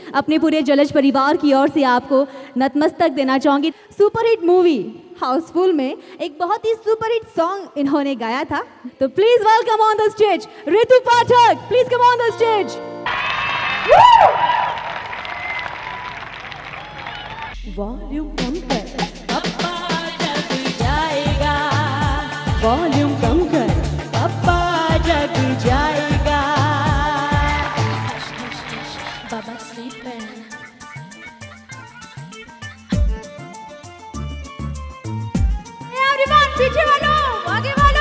अपने पूरे जलज परिवार की ओर से आपको नतमस्तक देना चाहूँगी। सुपरहिट मूवी हाउसफुल में एक बहुत ही सुपरहिट सॉन्ग इन्होंने गाया था, तो please welcome on the stage Ritu Pathak, please come on the stage. Volume कम कर, पप्पा जग जाएगा, वॉल्यूम कम कर, पप्पा जग जाएगा। बाबा स्लीपिंग। एवरीवन पीछे वालों, आगे वालों।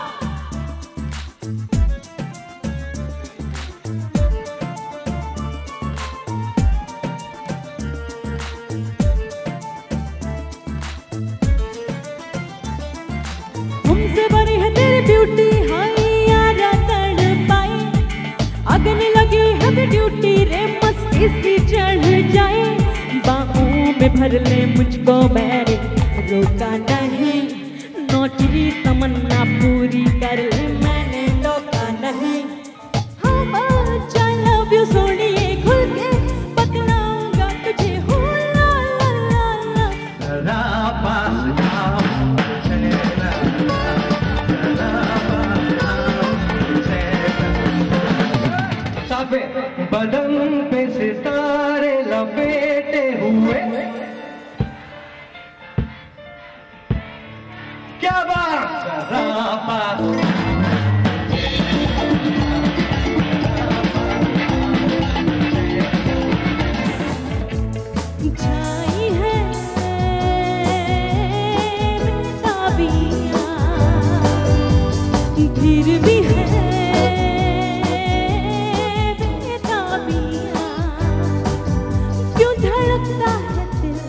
हमसे बड़ी है तेरी ब्यूटी, हाय यारा तड़पाए, अगने लगी है ड्यूटी रे, मस्ती सी चढ़ जाए, बाहों में भर ले मुझको मैंने रोका नहीं, नौकरी तमन्ना पूरी कर ले मैंने रोका नहीं। हाँ I love you सोनिए, खुल के बतलाऊंगा तुझे, हो ला ला ला ला। बदन पे सितारे लपेटे हुए, क्या बात छाई है बेताबियां, फिर भी है बेताबियां, क्यों धड़कता है दिल,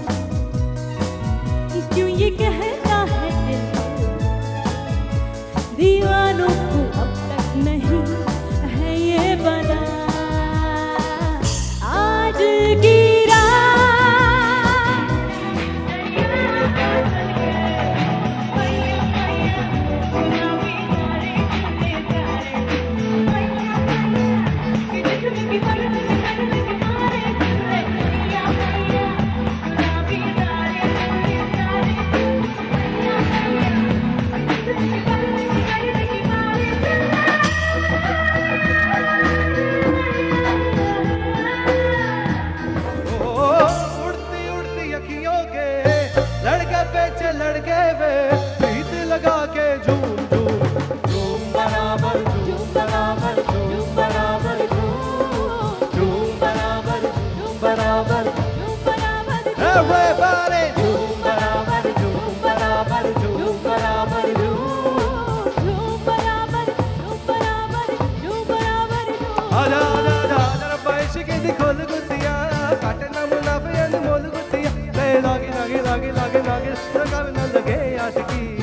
क्यों ये कहता है दिल, दीवानों को अब तक नहीं है ये बना। आज की लड़के वे प्रीत लगा के झूम झूम झूम बराबर, झूम बराबर, झूम बराबर, झूम बराबर, झूम बराबर, झूम बराबर, everybody झूम बराबर, झूम बराबर, झूम बराबर, झूम बराबर, झूम बराबर, झूम बराबर। आजा आजा आजा पैश के दिखोल गुतिया, काटना मुनाफे अनमोल गुतिया, लागे लागे लागे लागे लागे लगे आशिकी।